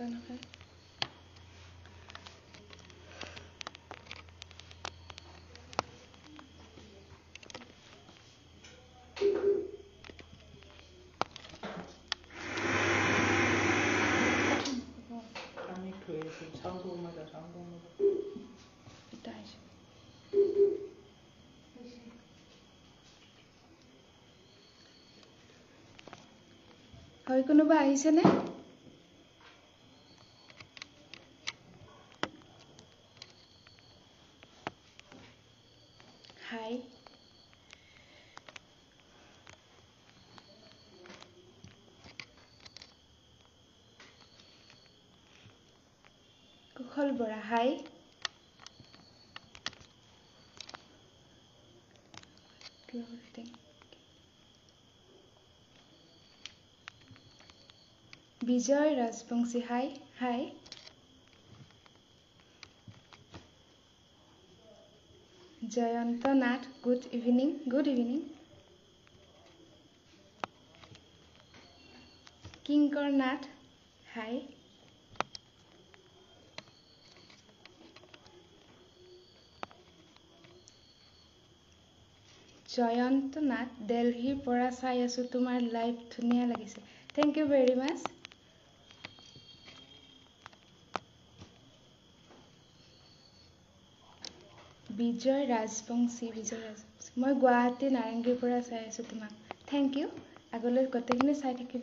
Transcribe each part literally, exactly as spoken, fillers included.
নাখায় আমি থৈ আছো চাউণ্ডটো কমাই দা চাউণ্ডটো কমাই দা এটা আহিছে হয় কোনোবা আহিছেনে hi Kushal Bora hi Bijoy Rajbongshi hi hi Jayanta Nath good evening good evening Kinkor Nath hi Jayanta Nath দিল্লীৰ পৰা চাই আছো তোমাৰ লাইভ ধুনীয়া লাগিছে thank you very much Bijoy Rajbongshi Bijoy Rajbongshi মই গুৱাহাটী নাৰেংগীৰ পৰা চাই আছো তোমাক থেংক ইউ আগলৈ গোটেইখিনি চাই থাকিব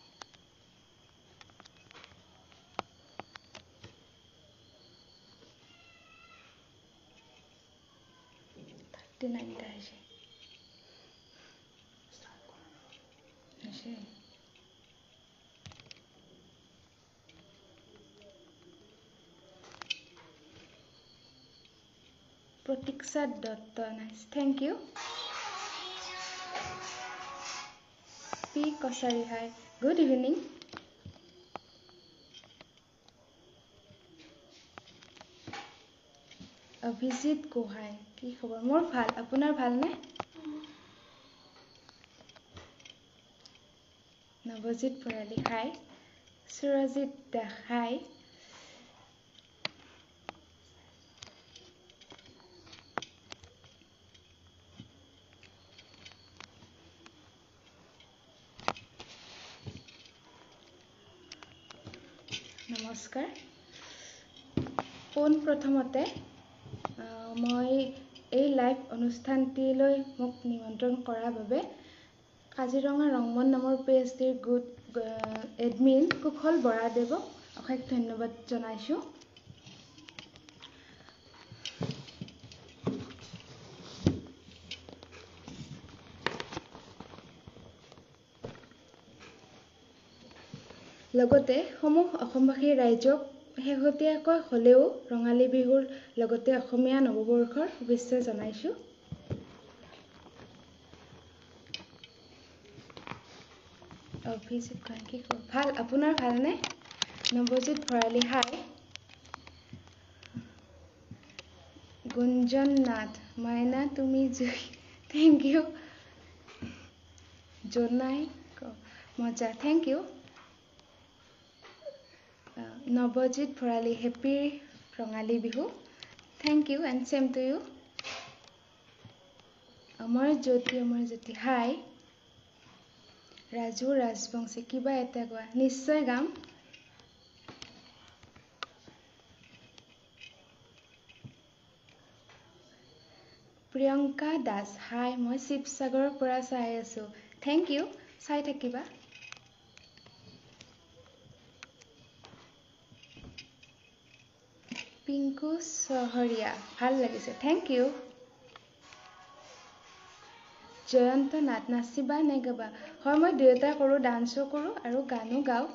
থাৰ্টি নাইনটা আহিছে Pratiksha Dutta nice thank you P Kachari hi good evening Abhijit Gohain কি খবৰ মোৰ ভাল আপোনাৰ ভালনে নৱজিত ভৰালী হাই সুৰজিত দাস হাই নমস্কাৰ পোন প্ৰথমতে মই এই লাইভ অনুষ্ঠানটিলৈ মোক নিমন্ত্ৰণ কৰাৰ বাবে কাজিৰঙা ৰংমন নামৰ পিএইচডিৰ গুড এডমিন কুশল বৰাদেৱক অশেষ ধন্যবাদ জনাইছোঁ লগতে সমূহ অসমবাসী ৰাইজক শেহতীয়াকৈ হলেও ৰঙালী বিহুৰ লগতে অসমীয়া নৱবৰ্ষৰ শুভেচ্ছা জনাইছো অভিজিত কি ভাল আপোনাৰ ভালনে নৱজিত ভৰালী হাই গুঞ্জন নাথ মাইনা তুমি জুই থেংক ইউ জনাই মজা thank you Nabajit Bharali happy Rongali Bihu thank you and same to you Amar Jyoti Amar Jyoti hi Raju Rajbongshi কিবা এটা কোৱা নিশ্চয় গাম প্ৰিয়ংকা দাস হাই মই শিৱসাগৰৰ পৰা চাই আছো থেংক ইউ চাই থাকিবা পিংকু চহৰীয়া ভাল লাগিছে থেংক ইউ জয়ন্ত নাথ নাচিবা নে গাবা হয় মই দুয়োটা কৰোঁ ডান্সো কৰোঁ আৰু গানো গাওঁ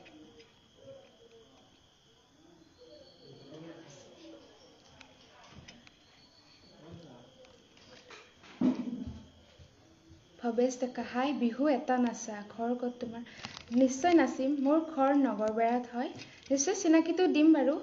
ভৱেশ ডেকা হাই বিহু এটা নাচা ঘৰ ক'ত তোমাৰ নিশ্চয় নাচিম মোৰ ঘৰ নগৰবেৰাত হয় নিশ্চয় চিনাকিটো দিম বাৰু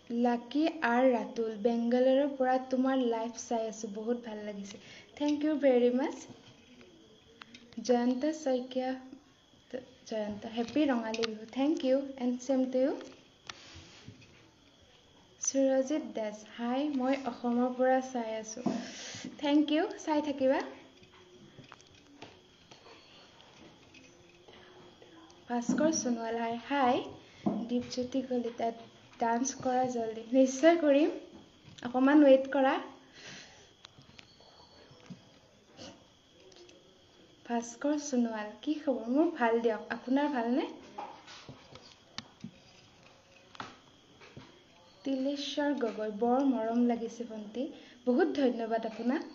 লাকি আৰ ৰাতুল বেংগালুৰুৰ পৰা তোমাৰ লাইভ চাই আছোঁ বহুত ভাল লাগিছে thank you very much Jayanta Saikia Jayanta happy Rongali Bihu thank you and same to you Surajit Das hi মই অসমৰ পৰা চাই আছোঁ থেংক ইউ চাই থাকিবা Bhaskar Sonowal hi hi Dipjyoti Kalita dance কৰা জলদি নিশ্চয় কৰিম অকমান ৱেইট কৰা ভাস্কৰ সোণোৱাল কি খবৰ মোৰ ভাল দিয়ক আপোনাৰ ভালনে তিলেশ্বৰ গগৈ বৰ মৰম লাগিছে ভণ্টি বহুত ধন্যবাদ আপোনাক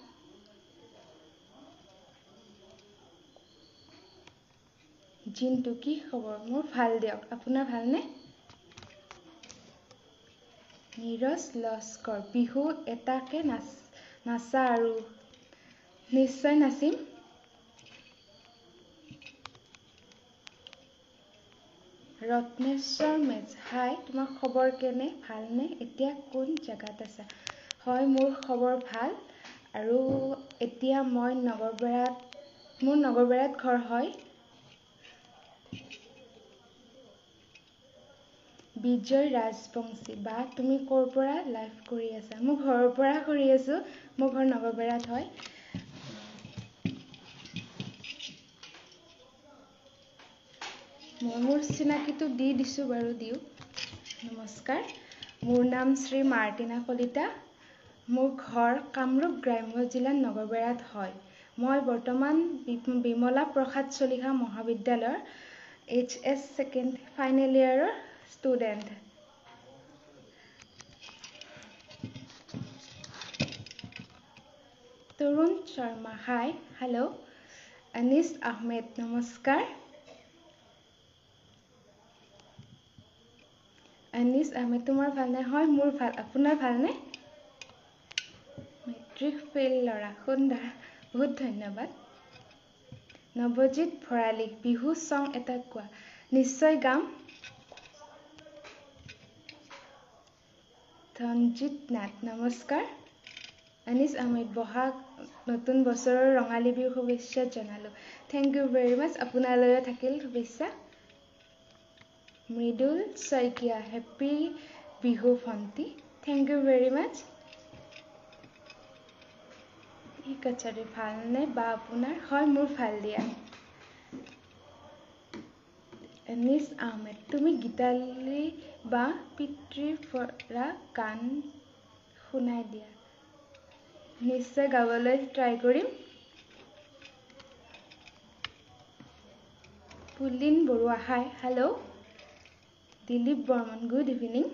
জিন্তু কি খবৰ মোৰ ভাল দিয়ক আপোনাৰ ভালনে নীৰজ লস্কৰ বিহু এটাকে নাচ নাচা আৰু নিশ্চয় নাচিম ৰত্নেশ্বৰ মেজ হাই তোমাৰ খবৰ কেনে ভালনে এতিয়া কোন জেগাত আছা হয় মোৰ খবৰ ভাল আৰু এতিয়া মই নগৰবেৰাত মোৰ নগৰবেৰাত ঘৰ হয় বিজয় ৰাজবংশী বা তুমি ক'ৰ পৰা লাইভ কৰি আছা মোৰ ঘৰৰ পৰা কৰি আছোঁ মোৰ ঘৰ নগৰবেৰাত হয় মই মোৰ চিনাকিটো দি দিছোঁ বাৰু দিওঁ নমস্কাৰ মোৰ নাম শ্ৰী মাৰ্টিনা কলিতা মোৰ ঘৰ কামৰূপ গ্ৰাম্য জিলাৰ নগৰবেৰাত হয় মই বৰ্তমান বিমলা প্ৰসাদ চলিহা মহাবিদ্যালয়ৰ এইচ এছ ছেকেণ্ড ফাইনেল ইয়াৰৰ student Tarun Sharma hi hello' Anis Ahmed নমস্কাৰ আনিছ আহমেদ তোমাৰ ভালনে হয় মোৰ ভাল আপোনাৰ ভালনে মেট্ৰিক ফেইল ল'ৰা সুন্দৰ বহুত ধন্যবাদ নৱজিত ভৰালী বিহু চং এটা কোৱা নিশ্চয় গাম ধনজিত নাথ নমস্কাৰ আনিছ আহমেদ বহাগ নতুন বছৰৰ ৰঙালী বিহু শুভেচ্ছা জনালোঁ থেংক ইউ ভেৰি মাছ আপোনালৈও থাকিল শুভেচ্ছা মৃদুল শইকীয়া হেপী বিহু ভণ্টি থেংক ইউ ভেৰি মাছ ঠিক আছে দেই ভালনে বা আপোনাৰ হয় মোৰ ভাল দিয়া এনিছ আহমেদ তুমি গীতালি বা পিতৃৰ পৰা গান শুনাই দিয়া নিশ্চয় গাবলৈ ট্ৰাই কৰিম Pulin Barua hi hello' Dilip Barman good evening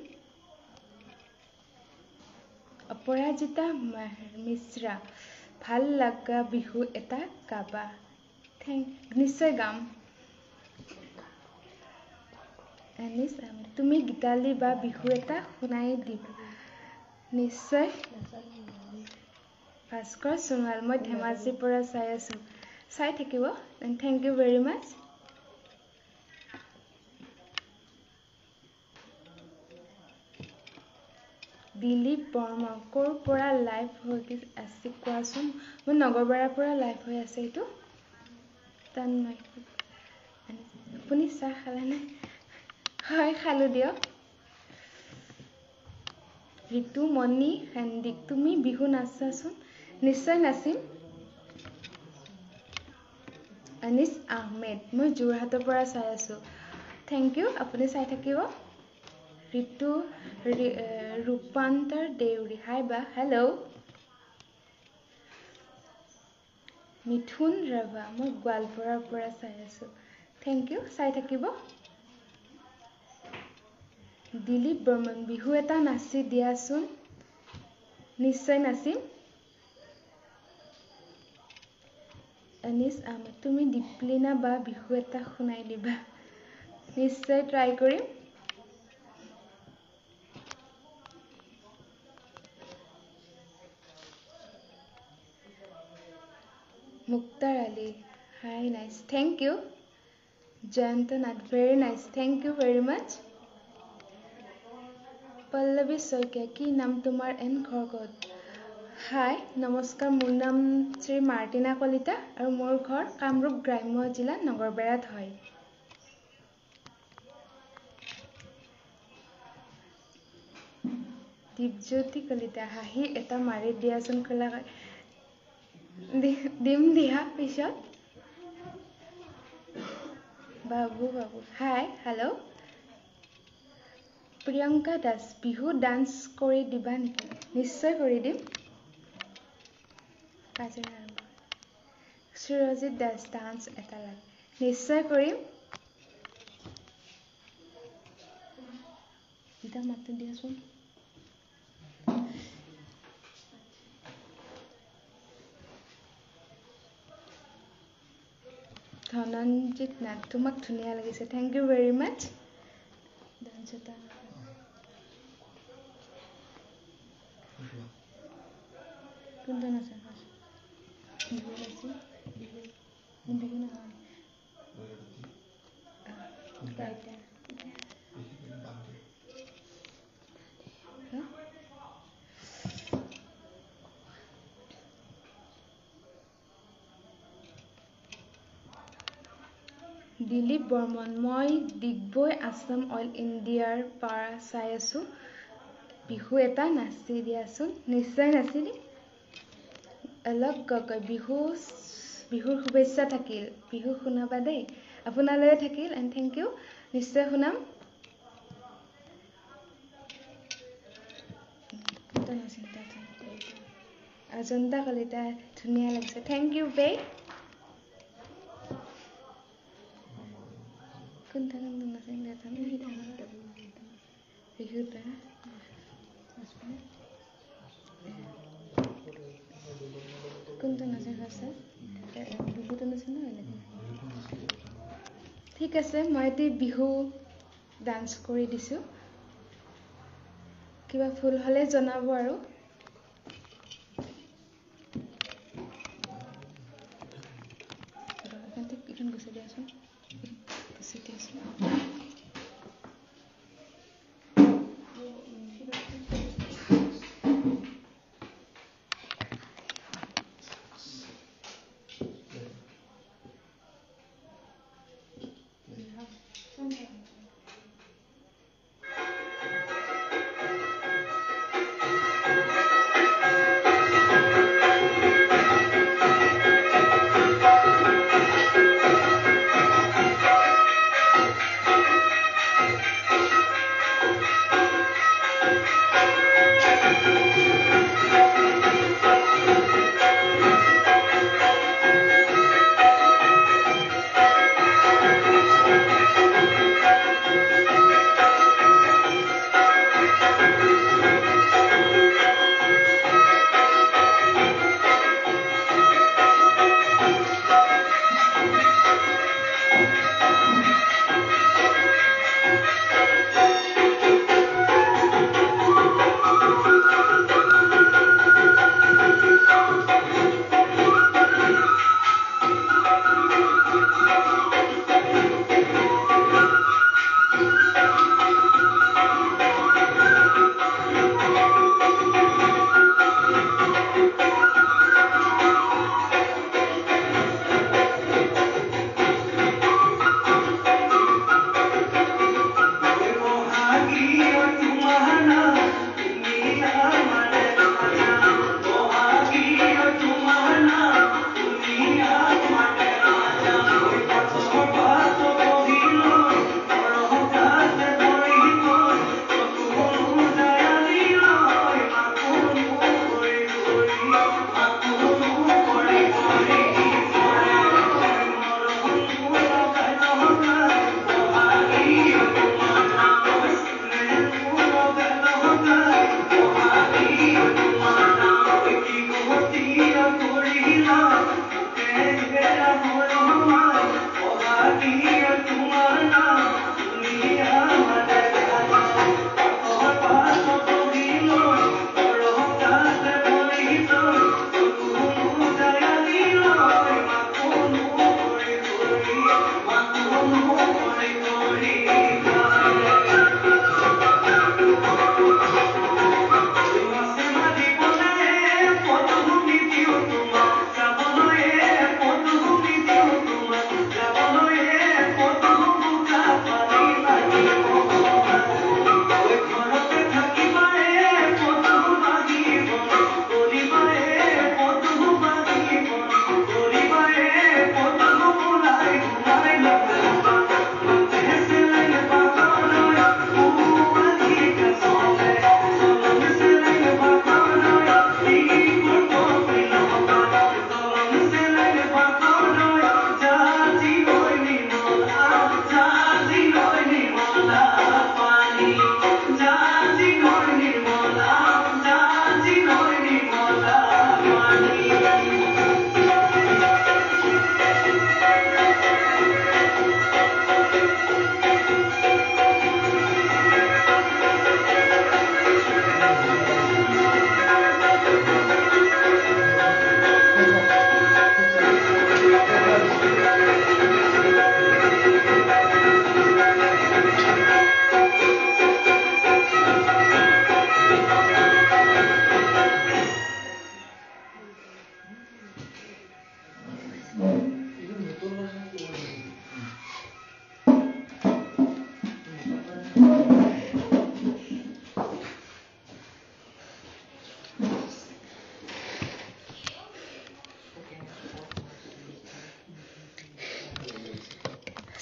Aparajita Mishra ভাল লগা বিহু এটা গাবা থেংক নিশ্চয় গাম এনিছ আহমেদ তুমি গীতালি বা বিহু এটা শুনাই দিবা নিশ্চয় ভাস্কৰ সোণোৱাল মই ধেমাজিৰ পৰা চাই আছোঁ চাই থাকিব thank you very much Dilip Barma ক'ৰ পৰা লাইভ হৈ আছে কোৱাচোন মোৰ নগৰবেৰাৰ পৰা লাইভ হৈ আছে এইটো তন্ময় আপুনি চাহ খালেনে হয় খালোঁ দিয়ক ঋতুমণি হেন্দিক তুমি বিহু নাচাচোন নিশ্চয় নাচিম আনিছ আহমেদ মই যোৰহাটৰ পৰা চাই আছোঁ থেংক ইউ আপুনি চাই থাকিব ঋতু ৰূপান্তৰ দেউৰী হাই বা হেল্ল' মিথুন ৰাভা মই গোৱালপাৰাৰ পৰা চাই আছোঁ থেংক ইউ চাই থাকিব দিলীপ বৰ্মন বিহু এটা নাচি দিয়াচোন নিশ্চয় নাচিম আনিছ আহমেদ তুমি দীপলিনা বা বিহু এটা শুনাই দিবা নিশ্চয় ট্ৰাই কৰিম Muktar Ali hi nice thank you Jayanta Nath very nice thank you very much Pallavi Saikia, কি নাম তোমাৰ এন ঘৰ ক'ত? হাই নমস্কাৰ, মোৰ নাম শ্ৰী মাৰ্টিনা কলিতা আৰু মোৰ ঘৰ কামৰূপ গ্ৰাম্য জিলা নগৰবেৰাত হয়। দীপজ্যোতি কলিতা, হাঁহি এটা মাৰি দিয়াচোন কলাকাৰ। দিম দিয়া পিছত। Babu Babu hi hello'. Priyanka Das, Bihu dance কৰি দিবা নেকি? নিশ্চয় কৰি দিম। কাজিৰঙা সুৰজিত দাস, ডান্স এটা লাগে। নিশ্চয় কৰিম। ইটা মাতটো দিয়াচোন। ধনঞ্জিত নাথ, তোমাক ধুনীয়া লাগিছে। Thank you very much. Dance এটা কোনটা নাচে? বিহু নাচি বিহু বিহু নহয় গাইতে দিলীপ বৰ্মন, মই ডিগবৈ আছাম অইল ইণ্ডিয়াৰ পৰা চাই আছোঁ। বিহু এটা নাচি দিয়াচোন। নিশ্চয় নাচি দিম। অলক গগৈ, বিহু বিহুৰ শুভেচ্ছা থাকিল। বিহু শুনাবা দেই। আপোনালৈও থাকিল এণ্ড থেংক ইউ। নিশ্চয় শুনাম। অজন্তা কলিতা, ধুনীয়া লাগিছে। থেংক ইউ বে। কোনটা কোনটা নাচিম দেখাম বিহুটা কোনটা নাচে আছে বিহুটো নাচে নহয় নেকি? ঠিক আছে, মই এতিয়া বিহু ডান্স কৰি দিছোঁ। কিবা ভুল হ'লে জনাব আৰু। গুচি দিয়াচোন গুচি দিয়াচোন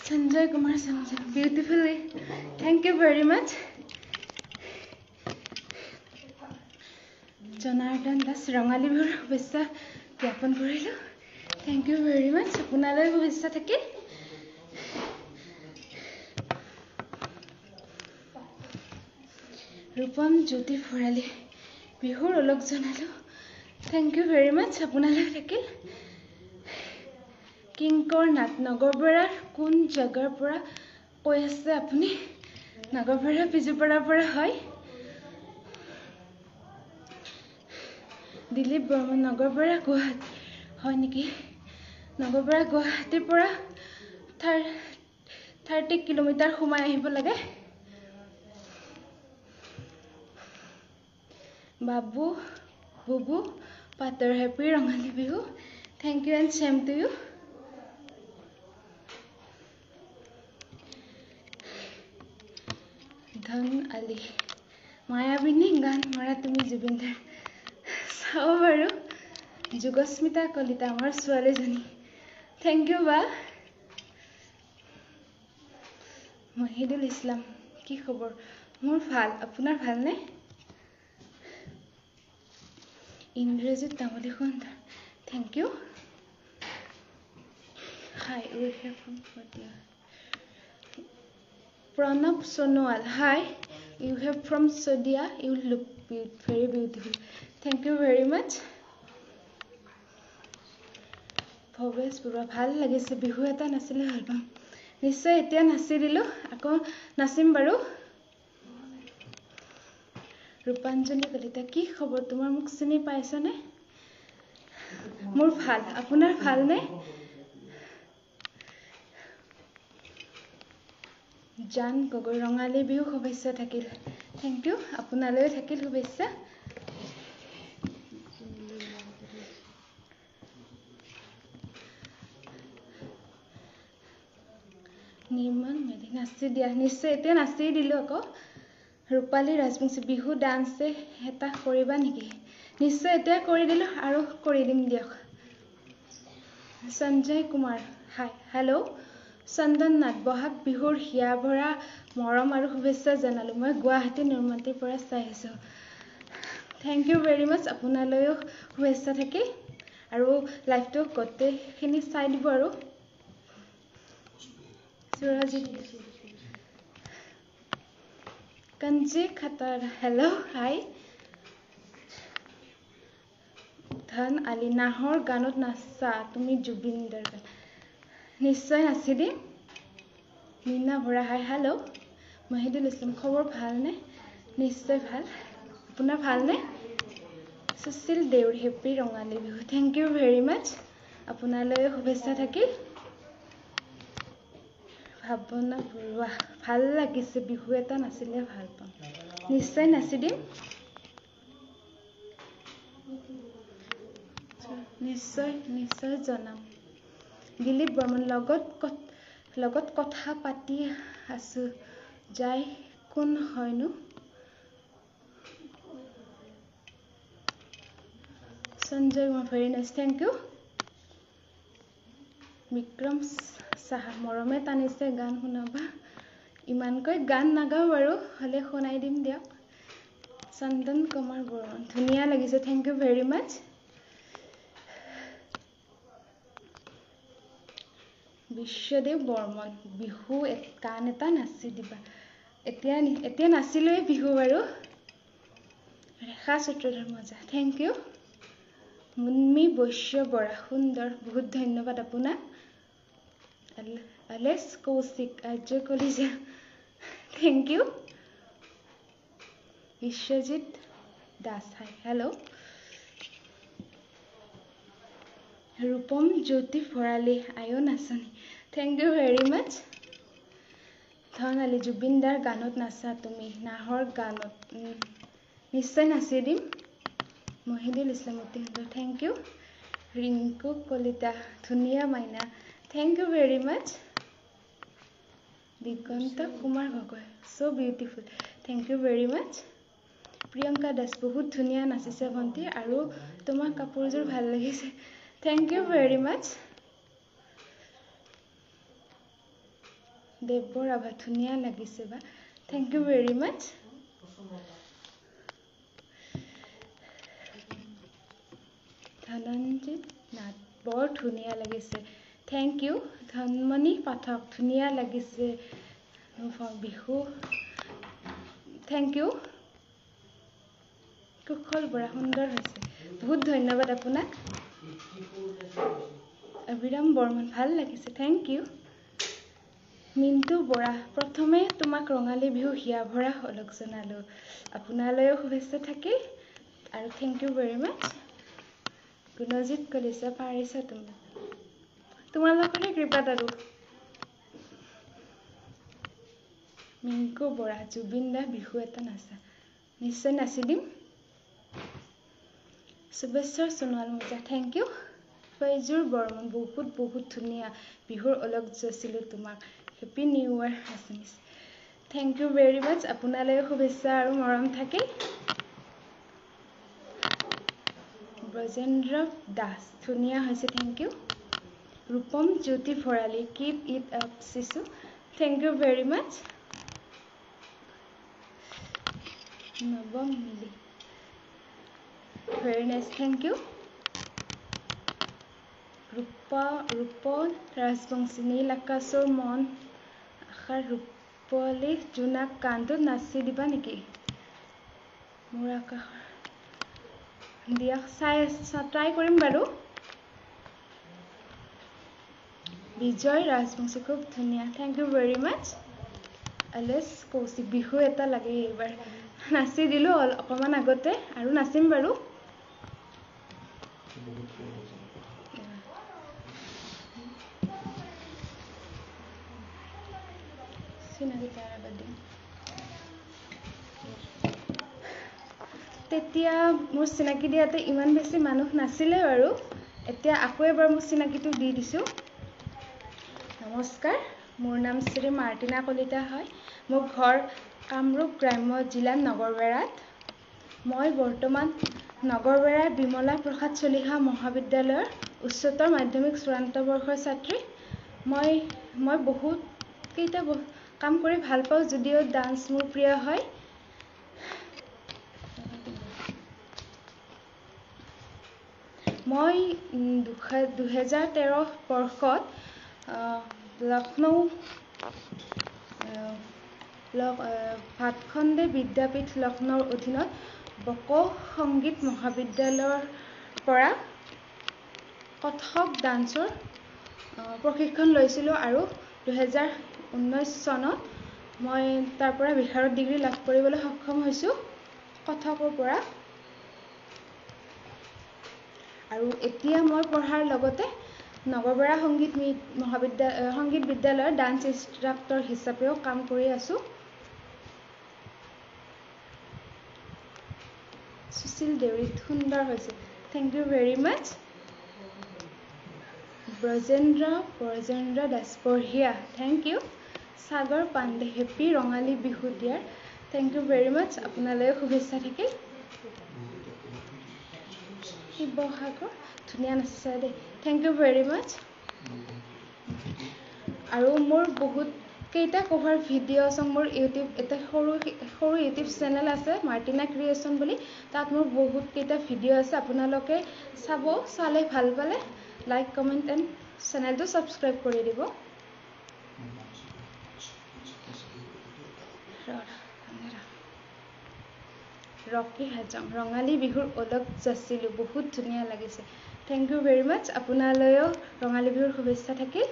Sanjay Kumar Sanjay, beautifully. Thank you very much. Jonathan Das Rangali Bhur Vissa Yapon Purilu. Thank you very much. Punalo Vissa Taki. Rupam Jyoti Forali Bihur Olok Jonalu. Thank you very much. Punalo Taki. Kinkor Nat Nagobera Kun Jagarpura Oyase Apuni Nagobera Pijupara Pura Hoi Dilip Burman Nagobera Guhat Honiki Nagobera Guhati Pura thirty kilometer Humai Hibolage Babu Bubu Pater Happy Rangali Bihu. Thank you and same to you. Dhan Ali Maya Bini Gan Maratumi Jubinder Sauvaru Jugosmita Kolita Mar Swalejani. Thank you, Ba Mahidul Islam. Ki khobor? Mor phal, apunar phal ne? Indrajit Tamali Khundar. Thank you. Hi, we have from Kodia. Pranab Sonowal. Hi, you have from Sodia. You look be very beautiful. Thank you very much. Bhavesh Pura bhal lagise bihu eta nasile halpam. Nishoy etia nasi dilu ako nasim baru. Rupanjali Kalita ki khobor tumar muk chini paisa ne? Mor bhal, apunar bhal ne? Jan Gogoi Rangali Bihu Shubhechha Thakil. Thank you. Apunaloi Thakil Shubhechha. Niman Medi Nasi Dia Nishoy etia nasi dilu ako. Rupali Rajbangshi Bihu dance heta koriba niki? Nishoy etia kori dilu aru kori dim diok. Sanjay Kumar. Hi. Hello. Sandan Nath Bohag Bihur Hiya Bhora Morom aru Shubhechha janalu. Moi Guwahati Nirmantir pora sai asu. Thank you very much. Apunaloyo Shubhechha thakil. Aru live to gote khini sai dibo aru. Surajit Kanji Khatar. Hello. Hi. Dhan Ali Nahor Ganot Nasa Tumi Jubinder Nishoy nasi dim. Nina Bora. Hi. Hello. Mahidul Islam khobor bhal ne? Nishoy bhal. Apunar bhal ne? Sushil Deur Happy Rangali Bihu. Thank you very much. Apunaloyo Shubhechha thakil. Bhavana Burua bhal lagise bihu eta nasile bhal pam. Nishoy nasi dim. Nishoy Nishoy janam. Dilip Burman logot logot kotha pati asu jai kun hoinu. Sanjay Kumar, very nice. Thank you. Vikram Saha Morome Tanise Gan Hunaba. Iman koi gan nagao baru hole khonai dim diok. Sandan Kumar Burman. Dhuniya lagise. Thank you very much. Vishwadev Burman. Bihu et kan eta nasi diba. Etia etia nasiloi bihu baru. Rekha Sutradhar Moja. Thank you. Munmi Boshya Bora Sundar. Bahut dhanyabad apuna. Ales Kausik Ajay Kolija. Thank you. Vishwajit Das. Hi. Hello. Rupam Jyoti Forali Ayon Asani. Thank you very much. Dhan Ali Jubinder Ganot Nasa Tumi Nahor Ganot Nishoy nasi dim. Mahidul Islam. Thank you. Rinku Kolita Dhuniya Maina. Thank you very much. Diganta Kumar Gogoi. So beautiful. Thank you very much. Priyanka Das bahut dhuniya nasise bhanti aru tomar kapurjor bhal lagise. Thank you very much. দেৱৰ আভা ধুনীয়া লাগিছে বা thank you very much Dhanjit Nath বৰ ধুনীয়া লাগিছে thank you Dhanmoni Pathak ধুনীয়া লাগিছে Bihu thank you Kushal Bora সুন্দৰ হৈছে বহুত ধন্যবাদ আপোনাক অবিৰাম বৰ্মন ভাল লাগিছে থেংক ইউ মিণ্টু বৰা প্ৰথমে তোমাক ৰঙালী বিহু হিয়া ভৰা অলক জনালো আপোনালৈও শুভেচ্ছা থাকিল আৰু thank you very much Gunjit Kalita পাৰিছা তুমি তোমালোকৰে কৃপাত আৰু মিংকু বৰা জুবিন দা বিহু এটা নাচা নিশ্চয় নাচি দিম শুভেচ্ছাৰ সোণোৱাল মোজা থেংক ইউ ফৈজুৰ বৰ্মন বহুত বহুত ধুনীয়া বিহুৰ অলক যাচিলো তোমাক happy new year Assamese thank you very much আপোনালৈও শুভেচ্ছা আৰু মৰম থাকিল ব্ৰজেন্দ্ৰ দাস ধুনীয়া হৈছে thank you Rupam Jyoti Bharali keep it up Chichu thank you very much Nabam Mili very nice thank you Rupa Rup Rajbongshi নীল আকাশৰ মন আশাৰ ৰূপলী জোনাক গানটোত নাচি দিবা নেকি মোৰ আকাশৰ দিয়া চাই ট্ৰাই কৰিম বাৰু বিজয় ৰাজবংশী খুব ধুনীয়া thank you very much Alex Kaushik Bihu এটা লাগে এইবাৰ নাচি দিলো অকমান আগতে আৰু নাচিম বাৰু তেতিয়া মোৰ চিনাকি দিয়াতে ইমান বেছি মানুহ নাছিলে বাৰু এতিয়া আকৌ এবাৰ মোৰ চিনাকিটো দি দিছো নমস্কাৰ মোৰ নাম শ্ৰী মাৰ্টিনা কলিতা হয় মোৰ ঘৰ কামৰূপ গ্ৰাম্য জিলাৰ নগৰবেৰাত মই বৰ্তমান নগৰবেৰাৰ বিমলা প্ৰসাদ চলিহা মহাবিদ্যালয়ৰ উচ্চতৰ মাধ্যমিক চূড়ান্ত বৰ্ষৰ ছাত্ৰী মই মই বহুত কেইটা কাম কৰি ভাল পাওঁ যদিও ডান্স মোৰ প্ৰিয় হয় মই দুহেজাৰ তেৰ বৰ্ষত লক্ষ্ণৌ ভাতখণ্ডে বিদ্যাপীঠ লক্ষ্ণৌৰ অধীনত বক সংগীত মহাবিদ্যালয়ৰ পৰা কথক ডান্সৰ প্ৰশিক্ষণ লৈছিলোঁ আৰু দুহেজাৰ ঊনৈছ চনত মই তাৰ পৰা বিশাৰদ ডিগ্ৰী লাভ কৰিবলৈ সক্ষম হৈছোঁ কথকৰ পৰা আৰু এতিয়া মই পঢ়াৰ লগতে নগৰবেৰা সংগীত মহাবিদ্যালয় সংগীত বিদ্যালয়ৰ ডান্স ইনষ্ট্ৰাক্টৰ হিচাপেও কাম কৰি আছোঁ সুশীল দেউৰী সুন্দৰ হৈছে thank you very much Brajendra Brajendra Das বঢ়িয়া thank you Sagar Pandey happy Rongali Bihu dear thank you very much আপোনালৈও শুভেচ্ছা থাকিল শিৱসাগৰ ধুনীয়া নাচিছে দেই থেংক ইউ ভেৰি মাছ আৰু মোৰ বহুত কেইটা কভাৰ ভিডিঅ' চং মোৰ ইউটিউব এটা সৰু সৰু ইউটিউব চেনেল আছে মাৰ্টিনা ক্ৰিয়েশ্যন বুলি তাত মোৰ বহুত কেইটা ভিডিঅ' আছে আপোনালোকে চাব চালে ভাল পালে লাইক কমেণ্ট এণ্ড চেনেলটো ছাবস্ক্ৰাইব কৰি দিব ৰকি হাজং ৰঙালী বিহুৰ অলক যাচিলো বহুত ধুনীয়া লাগিছে থেংক ইউ ভেৰি মাছ আপোনালৈও ৰঙালী বিহুৰ শুভেচ্ছা থাকিল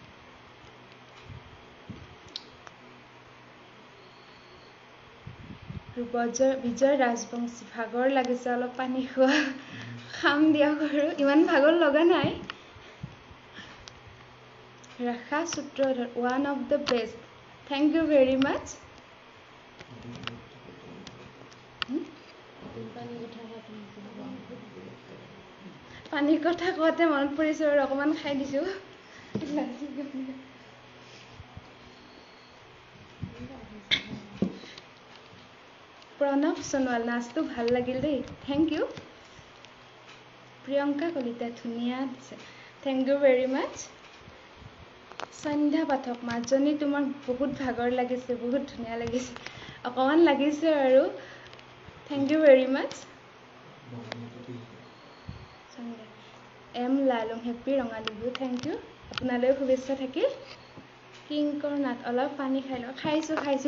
বিজয় ৰাজবংশী ভাগৰ লাগিছে অলপ পানী খোৱা খাম দিয়ক আৰু ইমান ভাগৰ লগা নাই Rekha Sutradhar one of the best thank you very much পানীৰ কথা কওঁতে মনত পৰিছে আৰু অকমান খাই দিছো প্ৰণৱ সোণোৱাল নাচটো ভাল লাগিল দেই থেংক ইউ প্ৰিয়ংকা কলিতা ধুনীয়া দিছে thank you very much Sandhya Pathak মাজনী তোমাক বহুত ভাগৰ লাগিছে বহুত ধুনীয়া লাগিছে অকমান লাগিছে আৰু thank you very much M Lalung happy Rongali Bihu thank you আপোনালৈ শুভেচ্ছা থাকিল কিংকৰ নাট অলপ পানী খাই লওঁ খাইছো খাইছো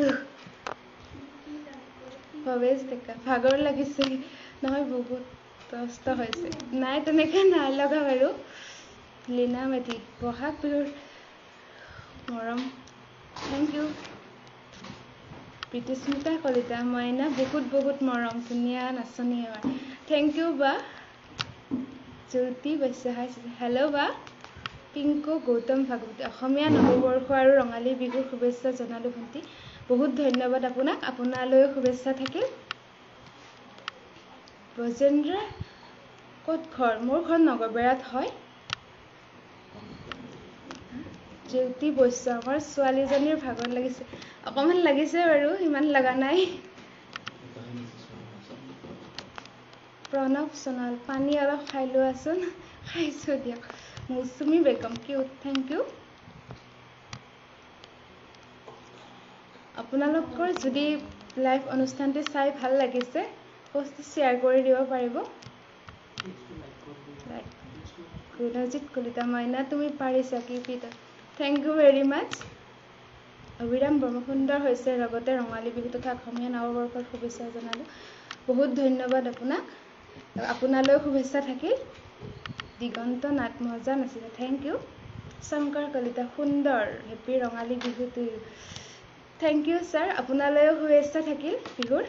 ভৱেশ ডেকা ভাগৰ লাগিছে নহয় বহুত কষ্ট হৈছে নাই তেনেকে নাই লগা বাৰু লীনা মেধি বহাগ বিহুৰ মৰম থ্যাংক ইউ প্ৰীতিস্মিতা কলিতা মইনা বহুত বহুত মৰম ধুনীয়া নাচনি এবাৰ থ্যাংক ইউ বা জ্যোতি বৈশ্যাহাই হেল্ল' বা পিংকু গৌতম ভাগৱতী অসমীয়া নৱবৰ্ষ আৰু ৰঙালী বিহুৰ শুভেচ্ছা জনালো ভণ্টি বহুত ধন্যবাদ আপোনাক আপোনালৈ শুভেচ্ছা থাকিল ব্ৰজেন্দ্ৰ ক'ত ঘৰ মোৰ ঘৰ নগৰবেৰাত হয় জ্যোতি বৈশ্য আমাৰ ছোৱালীজনীৰ ভাগৰ লাগিছে অকমান লাগিছে বাৰু ইমান লগা নাই প্ৰণৱ সোণাল পানী অলপ খাই লোৱাচোন খাইছো দিয়ক Mousumi Begum cute thank you আপোনালোকৰ যদি লাইভ অনুষ্ঠানটি চাই ভাল লাগিছে পোষ্ট শ্বেয়াৰ কৰি দিব পাৰিব গুণজিত কলিতা মইনা তুমি পাৰিছা কি পিতা thank you very much Abhiram Barma সুন্দৰ হৈছে লগতে ৰঙালী বিহু তথা অসমীয়া নৱবৰ্ষৰ শুভেচ্ছা জনালো বহুত ধন্যবাদ আপোনাক আপোনালৈ শুভেচ্ছা থাকিল দিগন্ত নাট মজা নাছিলে থ্যাংক ইউ শংকৰ কলিতা সুন্দৰ happy Rongali Bihu to you thank you sir আপোনালৈও শুভেচ্ছা থাকিল বিহুৰ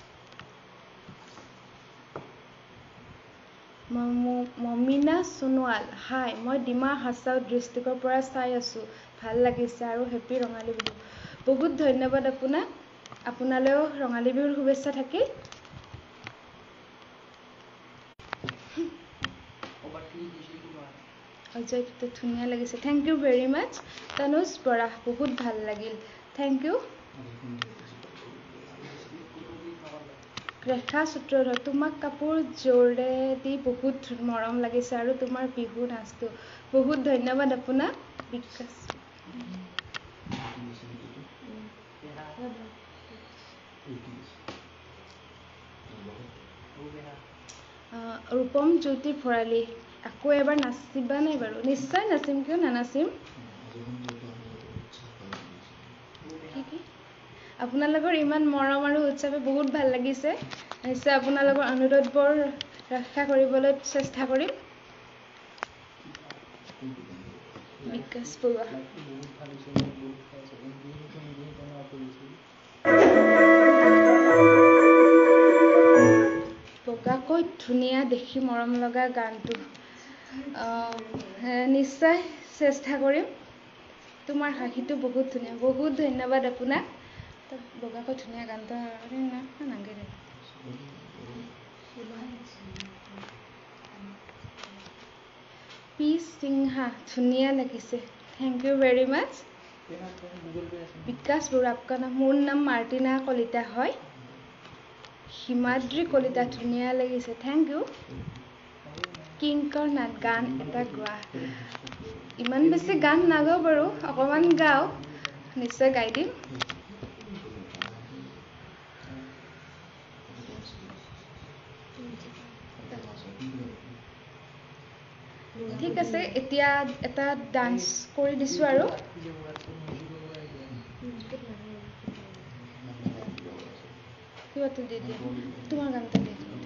মমিনা সোণোৱাল হাই মই ডিমা হাছাও ডিষ্ট্ৰিক্টৰ পৰা চাই আছো ভাল লাগিছে আৰু হেপী ৰঙালী বিহু বহুত ধন্যবাদ আপোনাক আপোনালৈও ৰঙালী বিহুৰ শুভেচ্ছা থাকিল অজয় ধুনীয়া লাগিছে thank you very much Tanuj Bora বহুত ভাল লাগিল থ্যাংক ইউ ৰেখা সূত্ৰধৰ তোমাক কাপোৰ জোৰে দি বহুত মৰম লাগিছে আৰু তোমাৰ বিহু নাচটো বহুত ধন্যবাদ আপোনাক বিকাশ ৰূপম জ্যোতি ভৰালী আকৌ এবাৰ নাচিবা নাই বাৰু নিশ্চয় নাচিম কিয় নানাচিম আপোনালোকৰ ইমান মৰম আৰু উৎসৱে বহুত ভাল লাগিছে নিশ্চয় আপোনালোকৰ অনুৰোধবোৰ ৰক্ষা কৰিবলৈ চেষ্টা কৰিম বিকাশ বৰুৱা বগাকৈ ধুনীয়া দেখি মৰম লগা গানটো নিশ্চয় চেষ্টা কৰিম তোমাৰ হাঁহিটো বহুত ধুনীয়া বহুত ধন্যবাদ আপোনাক বগাকৈ ধুনীয়া গানটো নাগে দে পি সিংহা ধুনীয়া লাগিছে thank you very much Bikash Baruah আপোনাৰ নাম মোৰ নাম মাৰ্টিনা কলিতা হয় হিমাদ্ৰী কলিতা ধুনীয়া লাগিছে থ্যাংক ইউ কিংকৰ নাট গান এটা গোৱা ইমান বেছি গান নাগাওঁ বাৰু অকমান গাওঁ নিশ্চয় গাই দিম ঠিক আছে এতিয়া এটা ডান্স কৰি দিছো আৰু কিবাটো দি দিয়া তোমাৰ গানটো দি দিয়া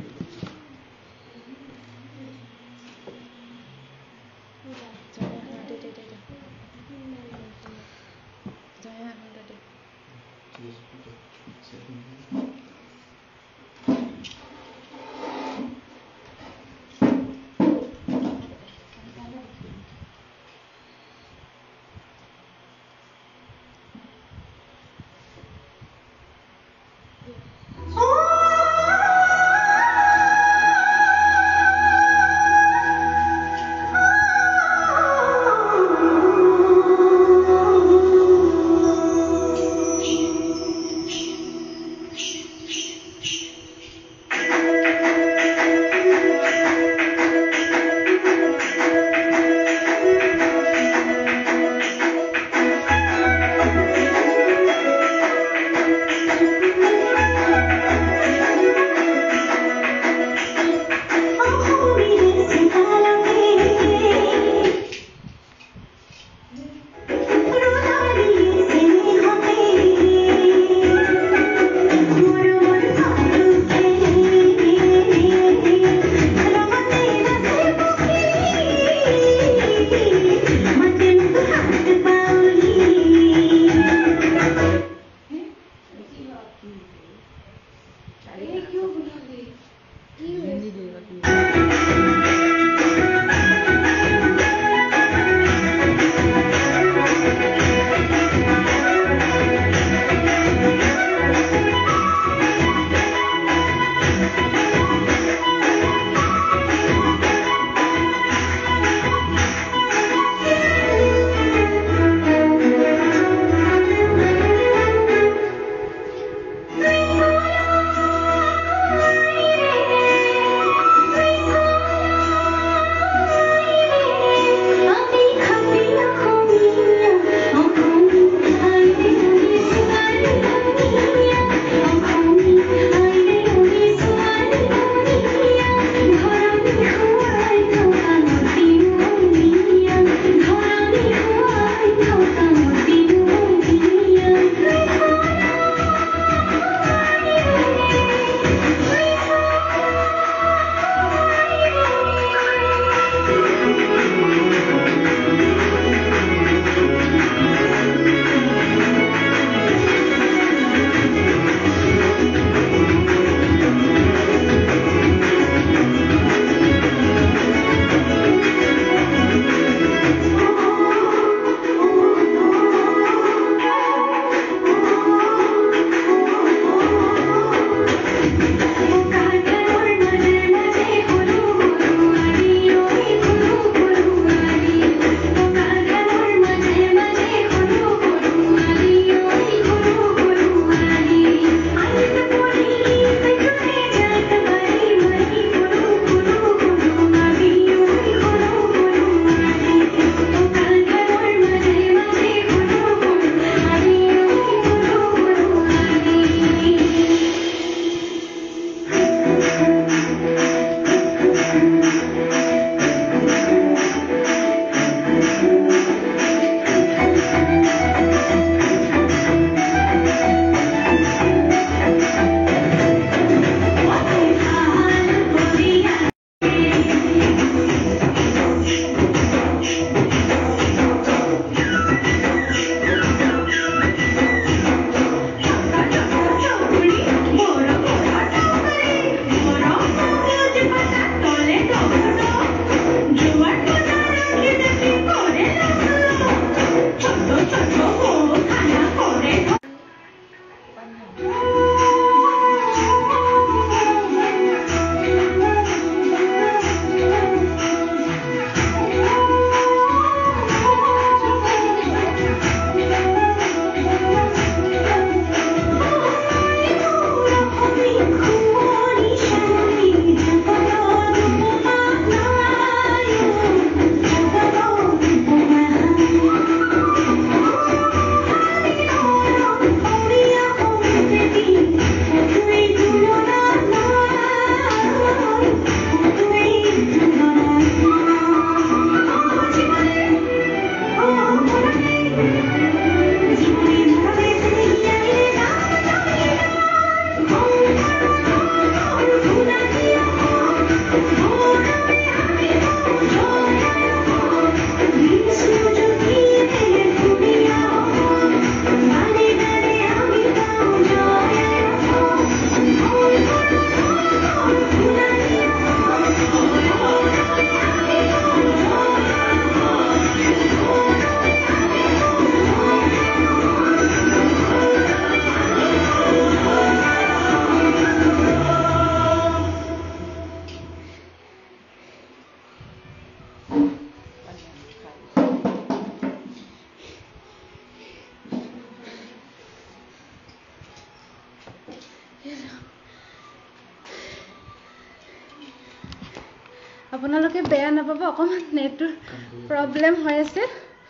আপোনালোকে বেয়া নাপাব অকমান নেটৰ প্ৰব্লেম হৈ আছে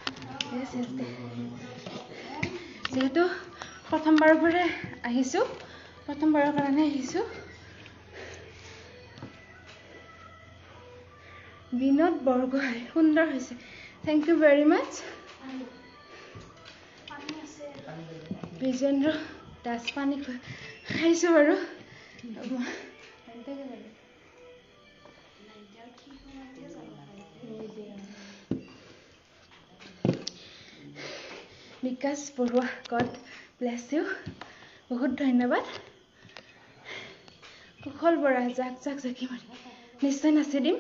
যেহেতু প্ৰথমবাৰৰ পৰা আহিছো প্ৰথমবাৰৰ কাৰণে আহিছো বিনোদ বৰগোহাঁই সুন্দৰ হৈছে thank you very much Bijendra Das পানী খাইছো বাৰু Bikash Baruah God bless you বহুত ধন্যবাদ কুশল বৰা জাক জাক জাকি মাৰি নিশ্চয় নাচি দিম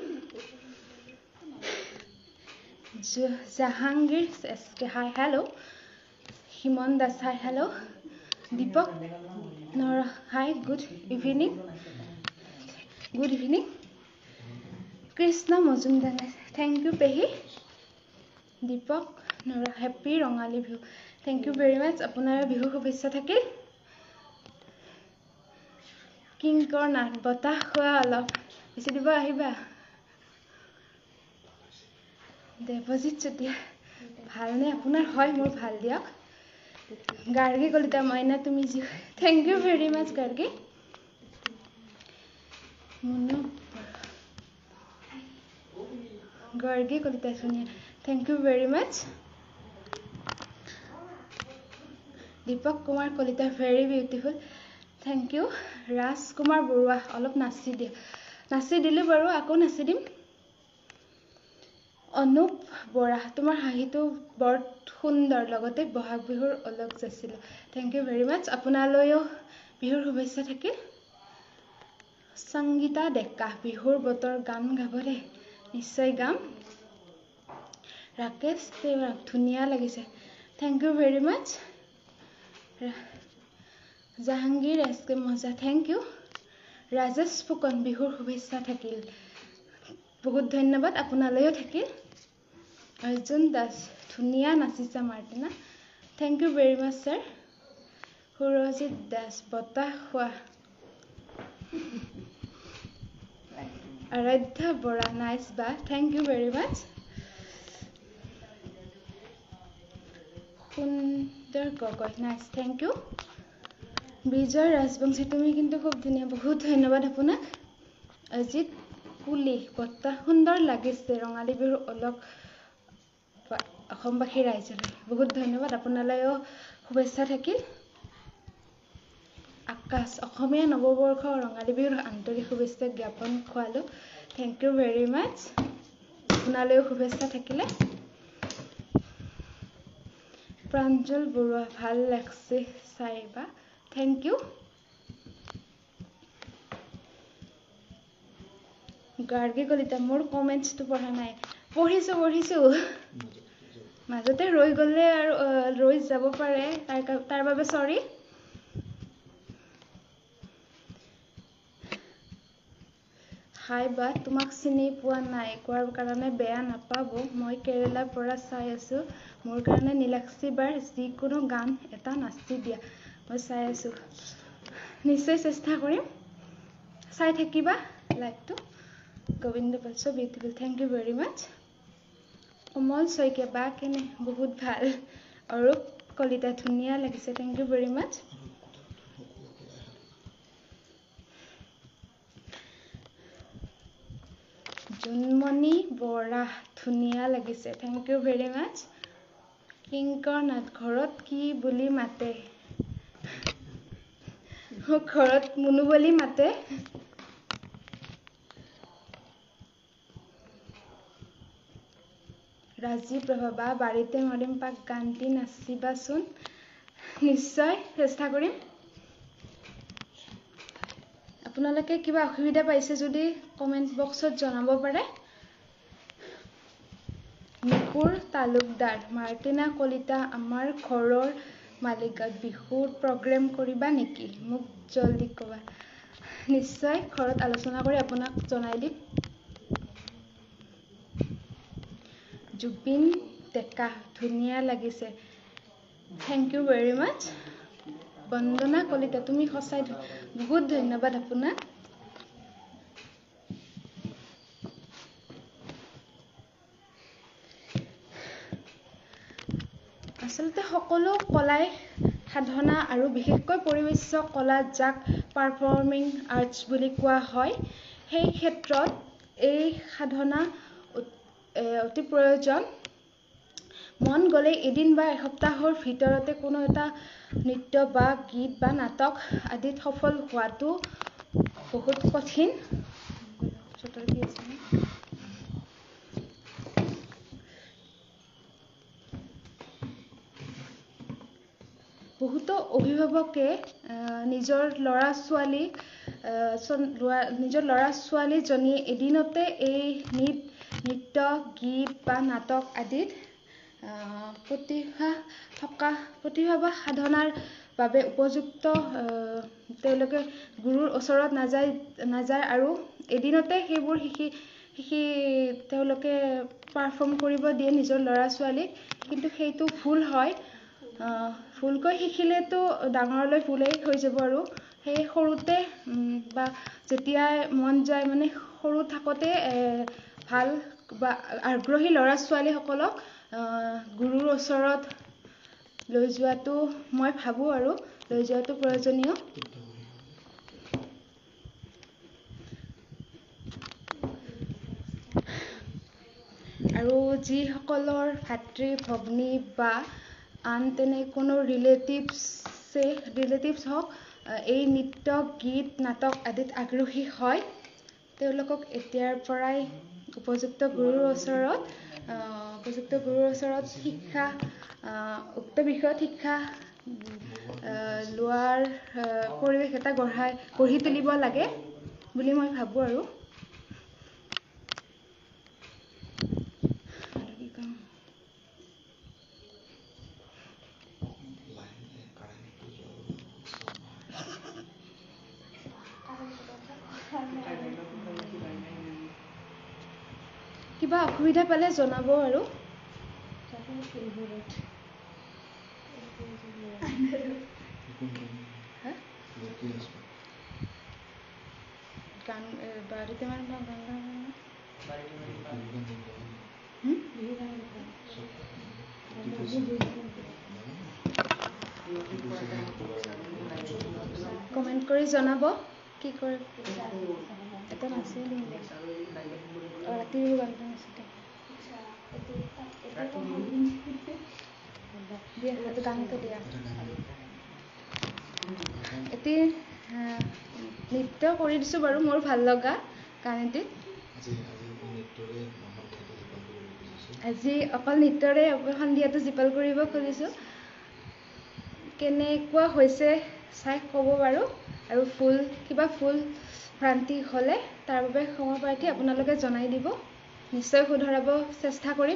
Jahangir hi hello' Himan Das hi hello' Dipak Nor hi good evening good evening Krishna Majumdar thank you happy Dipak Nor happy Rongali Bihu thank you very much আপোনাৰ বিহু শুভেচ্ছা থাকিল কিংকৰ নাট বতাহ খোৱা অলপ বেছি দিব আহিবা দেৱজিৎ চুতীয়া ভালনে আপোনাৰ হয় মোৰ ভাল দিয়ক গাৰ্গী কলিতা মইনা তুমি যি thank you very much Gargi Munu Gargi Kalita ধুনীয়া thank you very much Dipak Kumar Kalita very beautiful thank you Raj Kumar Baruah অলপ নাচি দিয়া নাচি দিলে বাৰু আকৌ নাচি দিম অনুপ বৰা তোমাৰ হাঁহিটো বৰ সুন্দৰ লগতে বহাগ বিহুৰ অলক যাছিল থেংক ইউ ভেৰি মাচ আপোনালৈও বিহুৰ শুভেচ্ছা থাকিল সংগীতা ডেকা বিহুৰ বতৰ গান গাবলে নিশ্চয় গাম ৰাকেশ ধুনীয়া লাগিছে thank you very much Jahangir এছকে মজা থেংক ইউ ৰাজেশ ফুকন বিহুৰ শুভেচ্ছা থাকিল বহুত ধন্যবাদ আপোনালৈও থাকিল অৰ্জুন দাস ধুনীয়া নাচিছা Martina thank you very much sir Surajit Das বতাহ খোৱা আৰাধ্যা বৰা নাইচ বা thank you very much Sundar Gogoi nice thank you Bijoy Rajbongshi তুমি কিন্তু খুব ধুনীয়া বহুত ধন্যবাদ আপোনাক অজিত পুলি বতাহ সুন্দৰ লাগিছে ৰঙালী বিহুৰ অলক অসমবাসী ৰাইজলৈ বহুত ধন্যবাদ আপোনালৈও শুভেচ্ছা থাকিল আকাশ অসমীয়া নৱবৰ্ষ ৰঙালী বিহুৰ আন্তৰিক শুভেচ্ছা জ্ঞাপন খোৱালো থেংক ইউ ভেৰি মাচ আপোনালৈও শুভেচ্ছা থাকিলে প্ৰাঞ্জল বৰুৱা ভাল লাগছে চাইবা থেংক ইউ গাৰ্গী কলিতা মোৰ কমেন্টছটো পঢ়া নাই পঢ়িছো পঢ়িছো মাজতে ৰৈ গলে আৰু ৰৈ যাব পাৰে তাৰ তাৰ বাবে সৰি হাই বা তোমাক চিনি পোৱা নাই কোৱাৰ কাৰণে বেয়া নাপাব মই কেৰেলাৰ পৰা চাই আছো মোৰ কাৰণে নীলাক্ষী বাৰ যিকোনো গান এটা নাচি দিয়া মই চাই আছো নিশ্চয় চেষ্টা কৰিম চাই থাকিবা লাইভটো গোবিন্দ বলছো beautiful thank you very much Kamal Saikia বা কেনে বহুত ভাল অৰূপ কলিতা ধুনীয়া লাগিছে thank you very much Junmoni Bora ধুনীয়া লাগিছে thank you very much Kinkar Nath ঘৰত কি বুলি মাতে ঘৰত মুনু বুলি মাতে ৰাজীৱ প্ৰভা বা বাৰীতে মাৰিম পাক গানটি নাচিবাচোন নিশ্চয় চেষ্টা কৰিম আপোনালোকে কিবা অসুবিধা পাইছে যদি কমেন্ট বক্সত জনাব পাৰে নিপুৰ তালুকদাৰ মাৰ্টিনা কলিতা আমাৰ ঘৰৰ মালিকত বিহুৰ প্ৰগ্ৰেম কৰিবা নেকি মোক জলদি কবা নিশ্চয় ঘৰত আলোচনা কৰি আপোনাক জনাই দিম জুবিন ডেকা ধুনীয়া লাগিছে thank you very much Bandana Kalita তুমি সঁচাই বহুত ধন্যবাদ আপোনাক আচলতে সকলো কলাই সাধনা আৰু বিশেষকৈ পৰিবেশ্য কলা যাক পাৰফৰ্মিং আৰ্টছ বুলি কোৱা হয় সেই ক্ষেত্ৰত এই সাধনা অতি প্ৰয়োজন মন গ'লে এদিন বা এসপ্তাহৰ ভিতৰতে কোনো এটা নৃত্য বা গীত বা নাটক আদিত সফল হোৱাটো বহুত কঠিন বহুতো অভিভাৱকে নিজৰ ল'ৰা ছোৱালী নিজৰ ল'ৰা ছোৱালীজনী এদিনতে এই নৃত্য গীত বা নাটক আদিত প্ৰতিভা থকা প্ৰতিভা বা সাধনাৰ বাবে উপযুক্ত তেওঁলোকে গুৰুৰ ওচৰত নাযায় নাযায় আৰু এদিনতে সেইবোৰ শিকি শিকি তেওঁলোকে পাৰফৰ্ম কৰিব দিয়ে নিজৰ ল'ৰা ছোৱালীক কিন্তু সেইটো ভুল হয় ভুলকৈ শিকিলেতো ডাঙৰলৈ ভুলেই হৈ যাব আৰু সেই সৰুতে বা যেতিয়াই মন যায় মানে সৰু থাকোঁতে ভাল বা আগ্ৰহী ল'ৰা ছোৱালীসকলক গুৰুৰ ওচৰত লৈ যোৱাটো মই ভাবোঁ আৰু লৈ যোৱাটো প্ৰয়োজনীয় আৰু যিসকলৰ ভাতৃ ভগ্নী বা আন তেনে কোনো ৰিলেটিভছে ৰিলেটিভছ হওক এই নৃত্য গীত নাটক আদিত আগ্ৰহী হয় তেওঁলোকক এতিয়াৰ পৰাই উপযুক্ত গুৰুৰ ওচৰত উপযুক্ত গুৰুৰ ওচৰত শিক্ষা উক্ত বিষয়ত শিক্ষা লোৱাৰ পৰিৱেশ এটা গঢ়াই গঢ়ি তুলিব লাগে বুলি মই ভাবোঁ আৰু কিবা অসুবিধা পালে জনাব আৰু গান বাৰীতে মানে গান কমেণ্ট কৰি জনাব কি কৰে এটা নাছিল ৰাতি গানটো নাছিলে দিয়া গানটো দিয়া এটি নৃত্য কৰি দিছোঁ বাৰু মোৰ ভাল লগা গান এটিত আজি অকল নৃত্যৰে সন্ধিয়াটো জীপাল কৰিব খুজিছোঁ কেনেকুৱা হৈছে চাই ক'ব বাৰু আৰু ফুল কিবা ফুল ভ্ৰান্তি হ'লে তাৰ বাবে ক্ষমা প্ৰাৰ্থী আপোনালোকে জনাই দিব নিশ্চয় শুধৰাব চেষ্টা কৰিম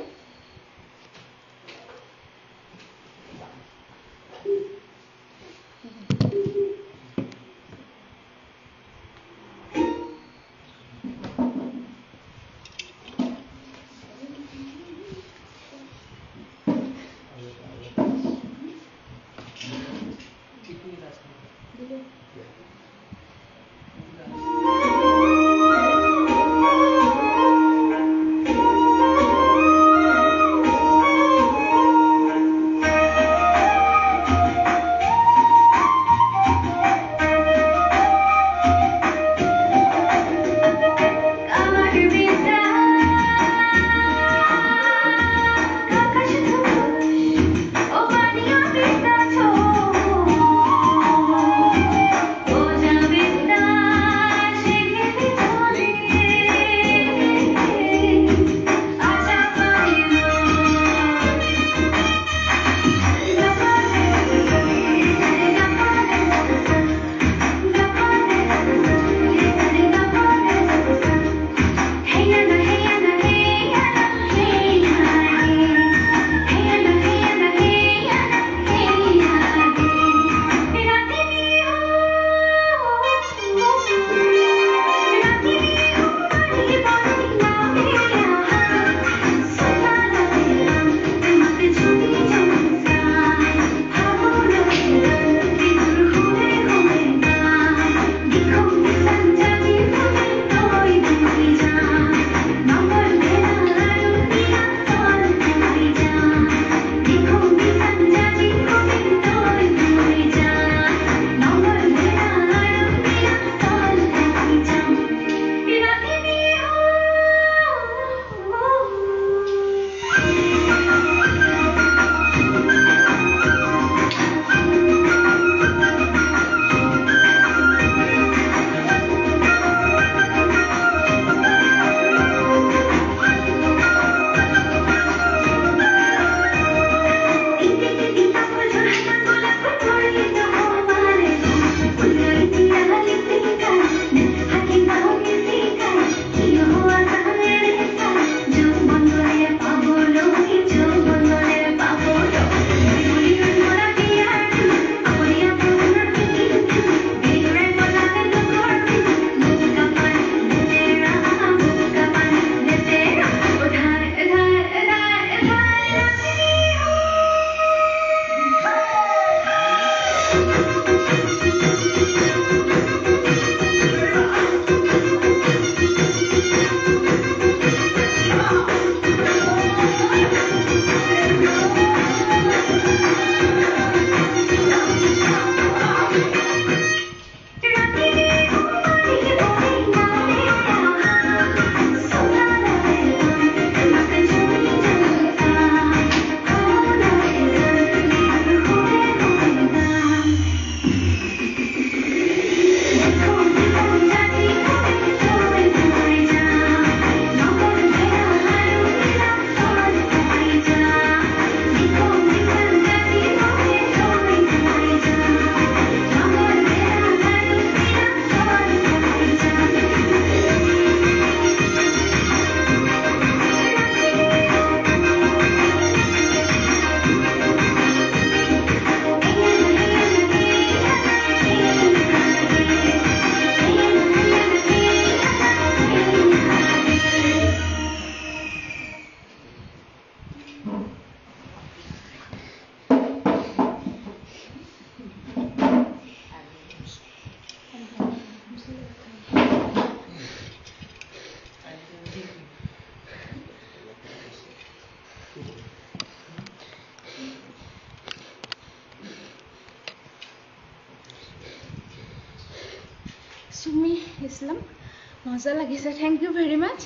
সুমি ইছলাম মজা লাগিছে থ্যাংক ইউ ভেৰি মাচ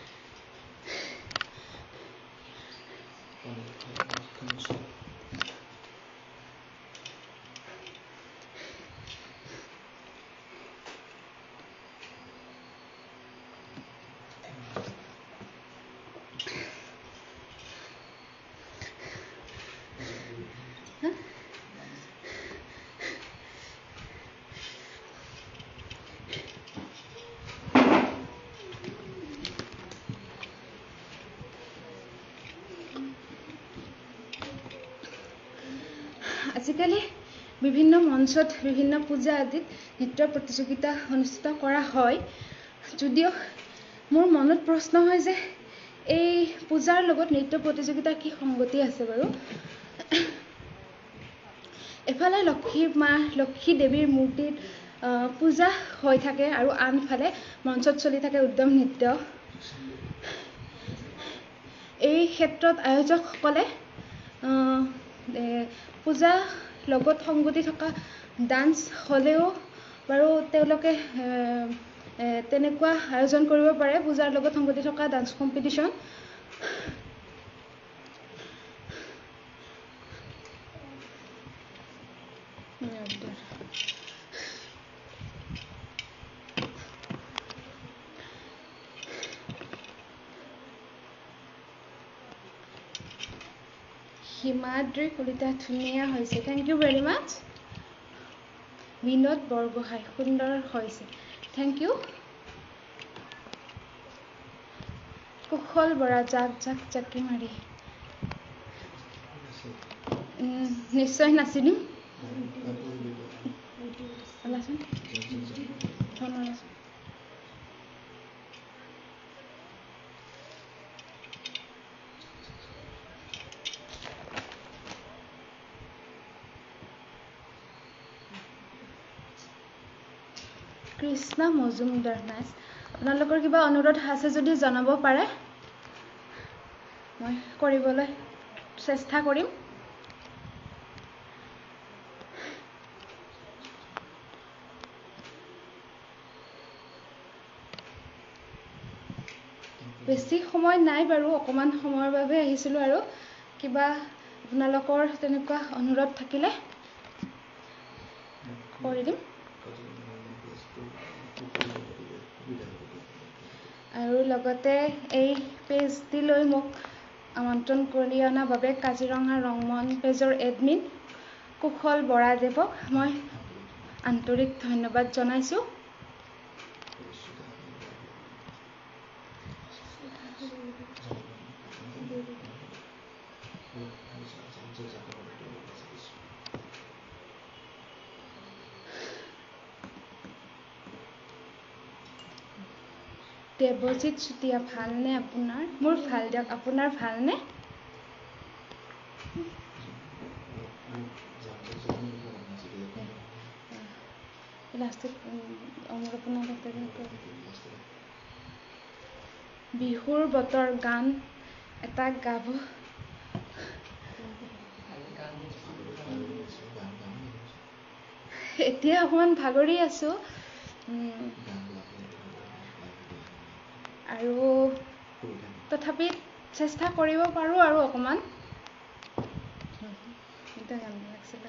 আজিকালি বিভিন্ন মঞ্চত বিভিন্ন পূজা আদিত নৃত্য প্ৰতিযোগিতা অনুষ্ঠিত কৰা হয় যদিও মোৰ মনত প্ৰশ্ন হয় যে এই পূজাৰ লগত নৃত্য প্ৰতিযোগিতাৰ কি সংগতি আছে বাৰু এফালে লক্ষ্মী মা লক্ষ্মী দেৱীৰ মূৰ্তিত পূজা হৈ থাকে আৰু আনফালে মঞ্চত চলি থাকে উদ্যম নৃত্য এই ক্ষেত্ৰত আয়োজকসকলে পূজা লগত সংগতি থকা ডান্স হলেও বাৰু তেওঁলোকে তেনেকুৱা আয়োজন কৰিব পাৰে পূজাৰ লগত সংগতি থকা ডান্স কম্পিটিশন হিমাদ্ৰী কলিতা ধুনীয়া হৈছে thank you very much Binod Borgohain সুন্দৰ হৈছে থ্যাংক ইউ কুশল বৰা জাক জাক জাকি মাৰি নিশ্চয় নাচিনিম আলাচোন কৃষ্ণ মজুমদাৰ নাচ আপোনালোকৰ কিবা অনুৰোধ আছে যদি জনাব পাৰে মই কৰিবলৈ চেষ্টা কৰিম বেছি সময় নাই বাৰু অকমান সময়ৰ বাবে আহিছিলো আৰু কিবা আপোনালোকৰ তেনেকুৱা অনুৰোধ থাকিলে কৰি দিম আৰু লগতে এই পেজটিলৈ মোক আমন্ত্ৰণ কৰি অনাৰ বাবে কাজিৰঙা ৰংমন পেজৰ এডমিন কুশল বৰাদেৱক মই আন্তৰিক ধন্যবাদ জনাইছো দেৱজিৎ চুতীয়া ভালনে আপোনাৰ মোৰ ভাল দিয়ক আপোনাৰ ভালনে লাষ্টত অমৰ আপোনাৰ বিহুৰ বতৰ গান এটা গাব এতিয়া অকমান ভাগৰি আছো আৰু তথাপি চেষ্টা কৰিব পাৰো আৰু অকমান এটা গান লাগছিল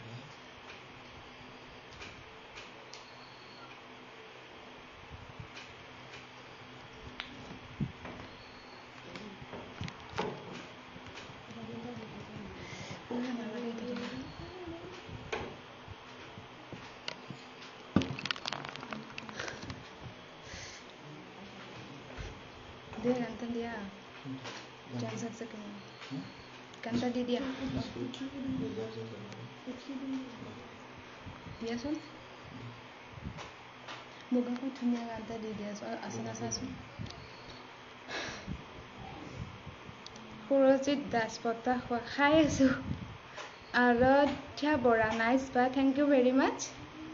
Dia ganteng dia. Jangan sak-sakin. Kanta di dia. Dia sun. Moga ko thunia ganta di dia so asana sasun. Kurojit das pata khai asu. Aradhya Bora nice ba thank you very much.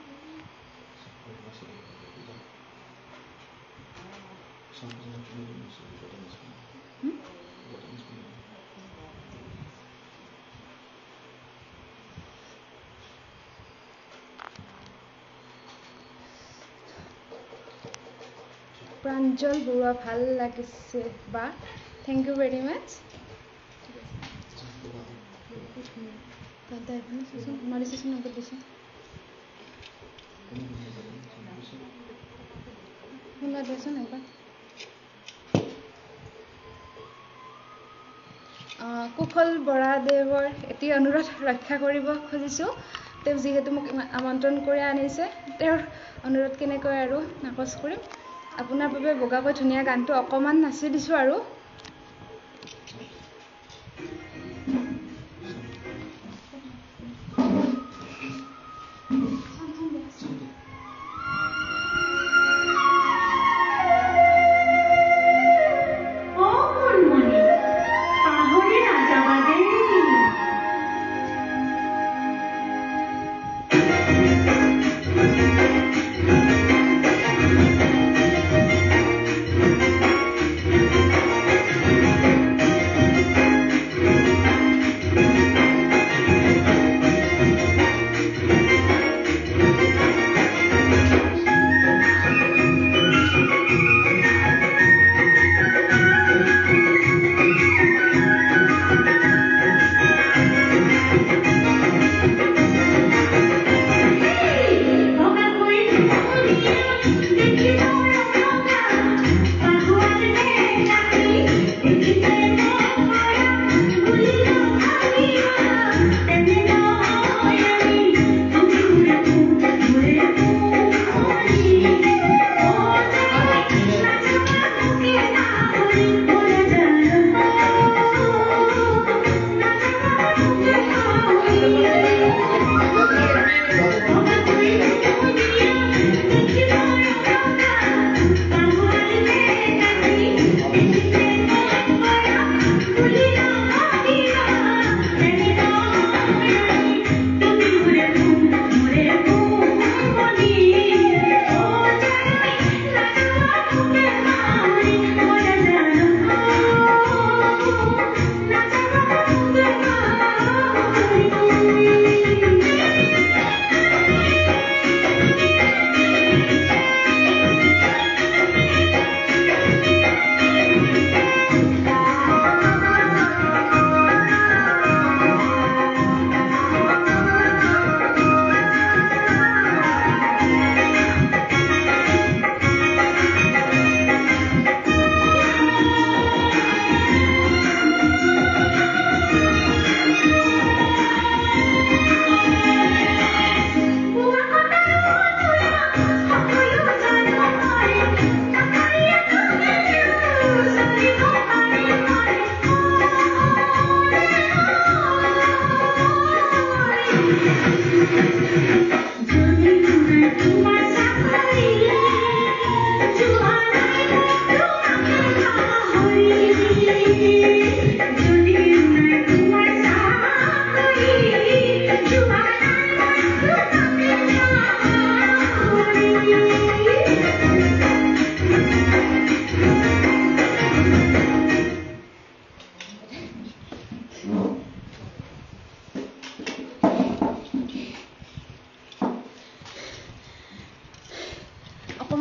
Pranjal Bura ভাল লাগিছে বা thank you very much দাদা এখানে session আমারে session নগদ দিছে মোলা দেশন একবার কুশল বৰা দেৱৰ এটি অনুৰোধ ৰক্ষা কৰিব খুজিছো তেওঁ যিহেতু মোক আমন্ত্ৰণ কৰি আনিছে তেওঁৰ অনুৰোধ কেনেকৈ আৰু নাকচ কৰিম আপোনাৰ বাবে বগাকৈ ধুনীয়া গানটো অকমান নাচি দিছো আৰু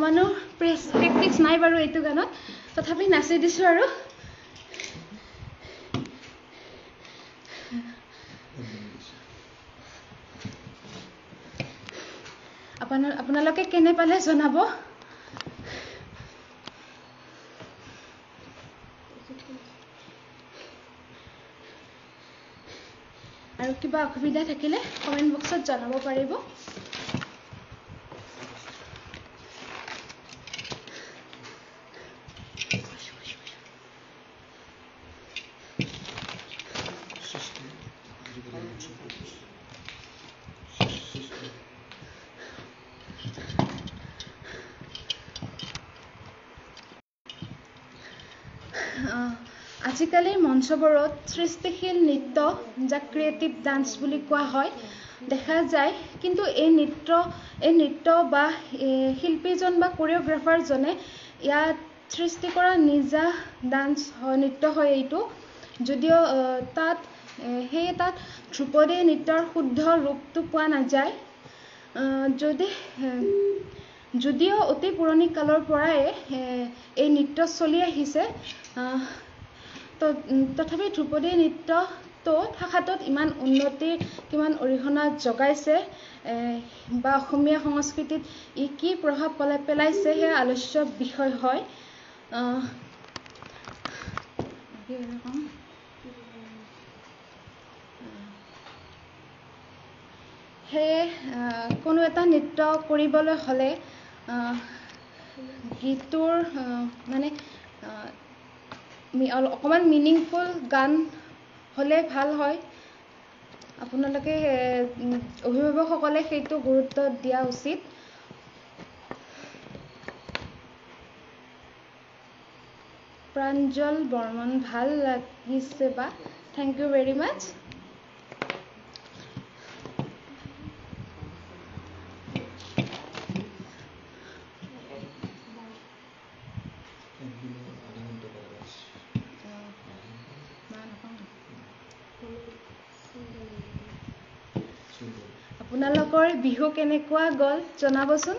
অকমানো প্ৰেক্টিচ নাই বাৰু এইটো গানত তথাপি নাচি দিছো আৰু আপোনাৰ আপোনালোকে কেনে পালে জনাব আৰু কিবা অসুবিধা থাকিলে কমেন্ট বক্সত জনাব পাৰিব আজিকালি মঞ্চবোৰত সৃষ্টিশীল নৃত্য যাক ক্ৰিয়েটিভ ডান্স বুলি কোৱা হয় দেখা যায় কিন্তু এই নৃত্য এই নৃত্য বা শিল্পীজন বা কোৰিওগ্ৰাফাৰ জনে ইয়াত সৃষ্টি কৰা নিজা ডান্স নৃত্য হয় এইটো যদিও তাত সেই তাত ধ্ৰুপদী নৃত্যৰ শুদ্ধ ৰূপটো পোৱা নাযায় যদি যদিও অতি পুৰণি কালৰ পৰাই এই নৃত্য চলি আহিছে তথাপি ধ্ৰুপদী নৃত্যটো ভাষাটোত ইমান উন্নতিৰ কিমান অৰিহণা জগাইছে বা অসমীয়া সংস্কৃতিত ই কি প্ৰভাৱ পেলাইছে সেয়া আলোচ্য বিষয় হয় সেয়ে কোনো এটা নৃত্য কৰিবলৈ হ'লে গীতটোৰ মানে অকমান মিনিংফুল গান হ'লে ভাল হয় আপোনালোকে অভিভাৱকসকলে সেইটো গুৰুত্ব দিয়া উচিত প্ৰাঞ্জল বৰ্মন ভাল লাগিছে বা থ্যাংক ইউ ভেৰি মাচ আপোনালোকৰ বিহু কেনেকুৱা গ'ল জনাবচোন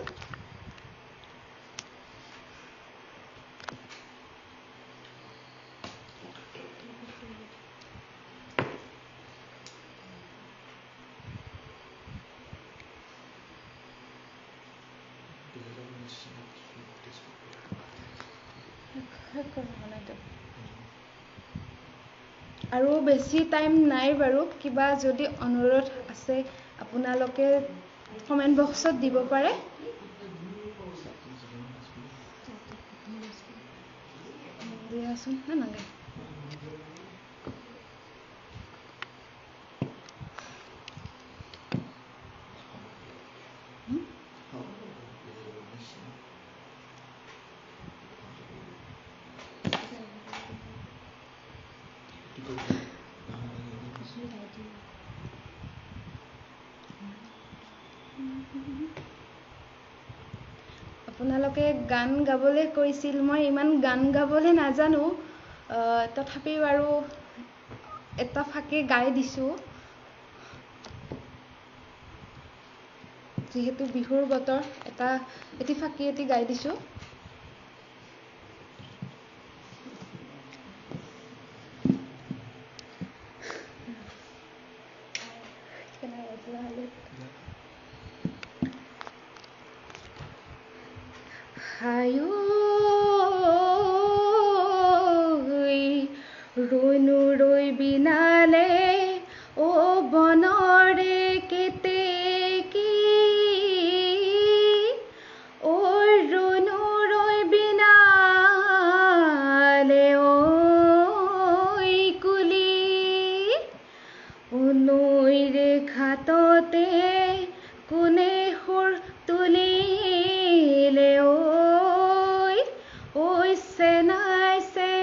আৰু বেছি টাইম নাই বাৰু কিবা যদি অনুৰোধ আছে আপোনালোকে কমেন্ট বক্সত দিব পাৰে দিয়াচোন না নাগে আপোনালোকে গান গাবলৈ কৈছিল মই ইমান গান গাবলৈ নাজানো তথাপি বাৰু এটা ফাকে গাই দিছো যেহেতু বিহুৰ বতৰ এটা এটি ফাকি এটি গাই দিছো হায়ো ৰৈনো ৰৈ বিনালে ও বনৰে কেতেকী ও ৰৈনো ৰৈ বিনালে ঐ কুলি নৈৰে ঘাটতে কোনে সুৰ তুলিলে ঐ ঐ চেনাই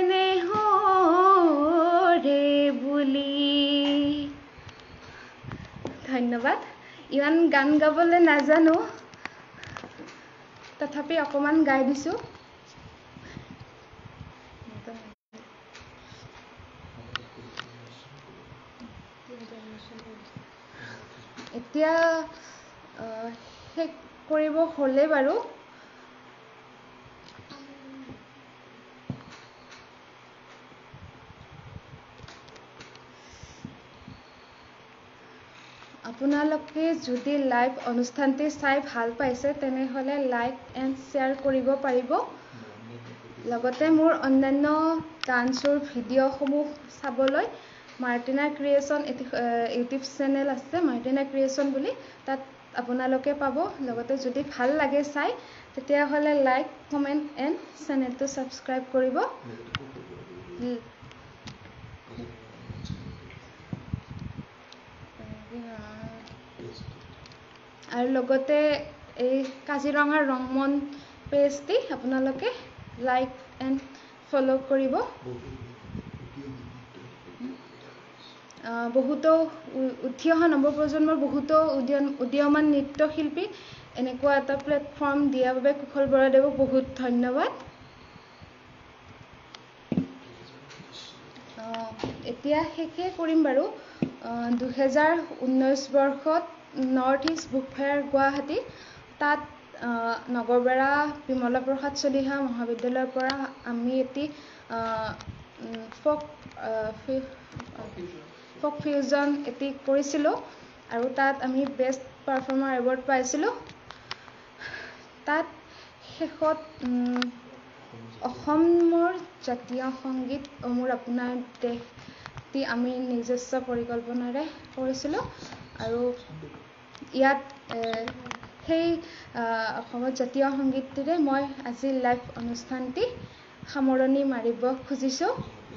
চেনেহৰে বুলি ধন্যবাদ ইমান গান গাবলৈ নাজানো তথাপি অকমান গাই দিছো এতিয়া শেষ কৰিব হ'লে বাৰু আপোনালোকে যদি লাইভ অনুষ্ঠানটি চাই ভাল পাইছে তেনেহ'লে লাইক এণ্ড শ্বেয়াৰ কৰিব পাৰিব। লগতে মোৰ অন্যান্য ডান্সৰ ভিডিঅ'সমূহ চাবলৈ মাৰ্টিনা ক্ৰিয়েশ্যন ইউটিউব চেনেল আছে, মাৰ্টিনা ক্ৰিয়েশ্যন বুলি, তাত আপোনালোকে পাব। লগতে যদি ভাল লাগে চাই তেতিয়াহ'লে লাইক কমেণ্ট এণ্ড চেনেলটো ছাবস্ক্ৰাইব কৰিব। আৰু লগতে এই কাজিৰঙাৰ ৰংমন পেজটি আপোনালোকে লাইক এণ্ড ফ'ল' কৰিব। বহুতো উঠি অহা নৱপ্ৰজন্মৰ বহুতো উদীয়মান নৃত্যশিল্পী এনেকুৱা এটা প্লেটফৰ্ম দিয়াৰ বাবে কুশল বৰাদেৱক বহুত ধন্যবাদ। এতিয়া শেষে কৰিম বাৰু। দুহেজাৰ ঊনৈছ বৰ্ষত north east book fair Guwahati, তাত নগৰবেৰা বিমলা প্ৰসাদ চলিহা মহাবিদ্যালয়ৰ পৰা আমি এটি ফক ফক ফিউজন এটি কৰিছিলোঁ আৰু তাত আমি বেষ্ট পাৰফৰ্মাৰ এৱাৰ্ড পাইছিলোঁ। তাত শেষত অসমৰ জাতীয় সংগীত অ মোৰ আপোনাৰ দেশটি আমি নিজস্ব পৰিকল্পনাৰে কৰিছিলোঁ আৰু ইয়াত সেই অসমৰ জাতীয় সংগীতটিৰে মই আজি লাইভ অনুষ্ঠানটি সামৰণি মাৰিব খুজিছোঁ।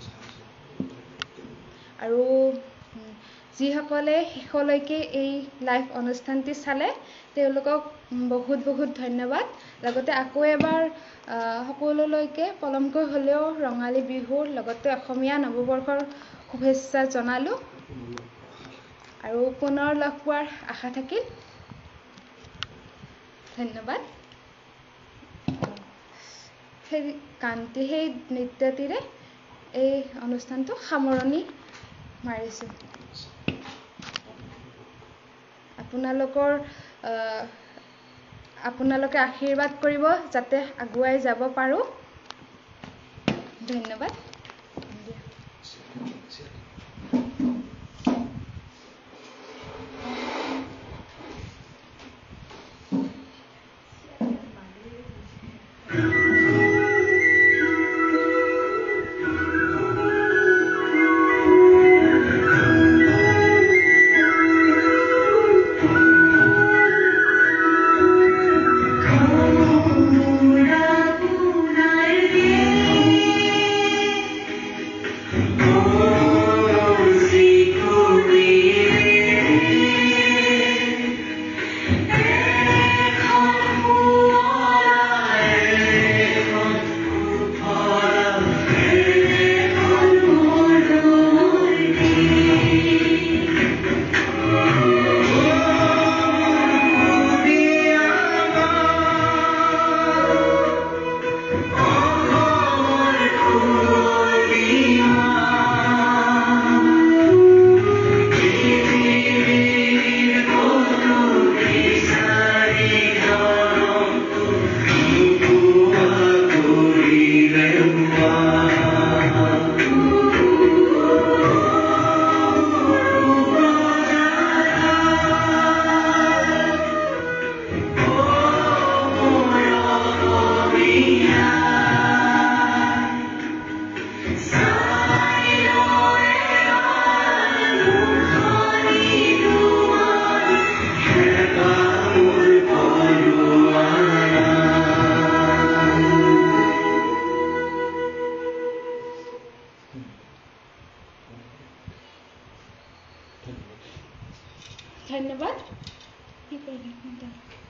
আৰু যিসকলে শেষলৈকে এই লাইভ অনুষ্ঠানটি চালে তেওঁলোকক বহুত বহুত ধন্যবাদ। লগতে আকৌ এবাৰ সকলোলৈকে পলমকৈ হ'লেও ৰঙালী বিহুৰ লগতে অসমীয়া নৱবৰ্ষৰ শুভেচ্ছা জনালোঁ আৰু পুনৰ লগ পোৱাৰ আশা থাকিল। ধন্যবাদ। সেই গানটি সেই নৃত্যটিৰে এই অনুষ্ঠানটো সামৰণি মাৰিছোঁ। আপোনালোকৰ আপোনালোকে আশীৰ্বাদ কৰিব যাতে আগুৱাই যাব পাৰোঁ। ধন্যবাদ। ধন্যবাদ।